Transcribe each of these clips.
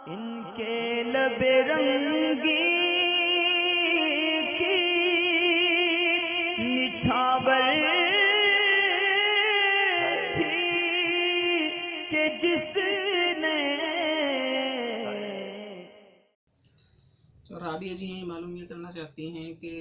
ان کے لب رنگی کی نچھاور تھی کہ جس نے رابعہ جی ہیں معلوم یہ کرنا چاہتی ہیں کہ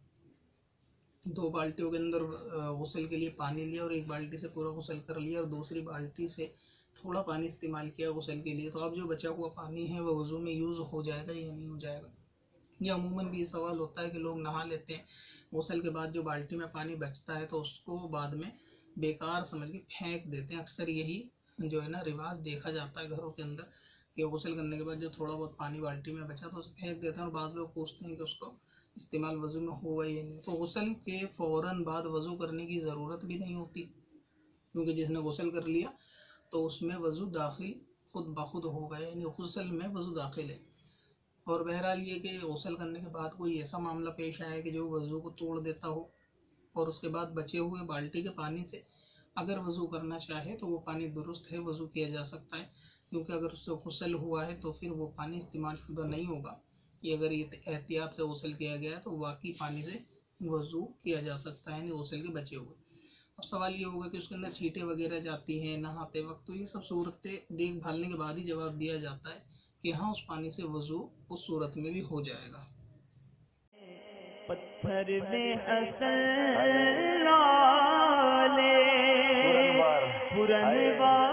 2 بالٹیوں کے اندر غسل کے لیے پانی لیا اور 1 بالٹی سے پورا غسل کر لیا اور دوسری بالٹی سے تھوڑا پانی استعمال کیا غسل کے لیے، تو اب جو بچا ہوا پانی ہے وہ وضو میں یوز ہو جائے گا یا نہیں ہو جائے گا؟ یہ عموماً بھی یہ سوال ہوتا ہے کہ لوگ نہا لیتے ہیں، غسل کے بعد جو بالٹی میں پانی بچتا ہے تو اس کو بعد میں بیکار سمجھ کے پھینک دیتے ہیں۔ اکثر یہی جو ہے نا رواج دیکھا جاتا ہے گھروں کے اندر کہ غسل کرنے کے بعد جو تھوڑا بہت پانی بالٹی میں بچا تو اسے پھینک دیتے ہیں، اور بعض لوگ پوچھتے ہیں کہ اس کو استعمال وضو میں ہوا یا نہیں۔ تو غسل کے فوراً بعد وضو کرنے کی ضرورت بھی نہیں ہوتی، کیونکہ جس نے غسل کر لیا تو اس میں وضو داخل خود بخود ہوگا، یعنی غسل میں وضو داخل ہے۔ اور بہرحال یہ کہ غسل کرنے کے بعد کوئی ایسا معاملہ پیش آئے کہ جو وضو کو توڑ دیتا ہو، اور اس کے بعد بچے ہوئے بالٹی کے پانی سے اگر وضو کرنا چاہے تو وہ پانی درست ہے، وضو کیا جا سکتا ہے، کیونکہ اگر اس سے غسل ہوا ہے تو پھر وہ پانی استعمال شدہ نہیں ہوگا۔ یہ اگر احتیاط سے غسل کیا گیا ہے تو واقعی پانی سے وضو کیا جا سکتا ہے، یعنی غسل کے بچے ہوئے۔ اب سوال یہ ہوگا کہ اس کے اندر چھینٹیں وغیرہ جاتی ہیں نہاتے وقت، تو یہ سب صورتیں دیکھ بھالنے کے بعد ہی جواب دیا جاتا ہے کہ ہاں اس پانی سے وضو اس صورت میں بھی ہو جائے گا۔ پتھر میں حسن لالے پرنوار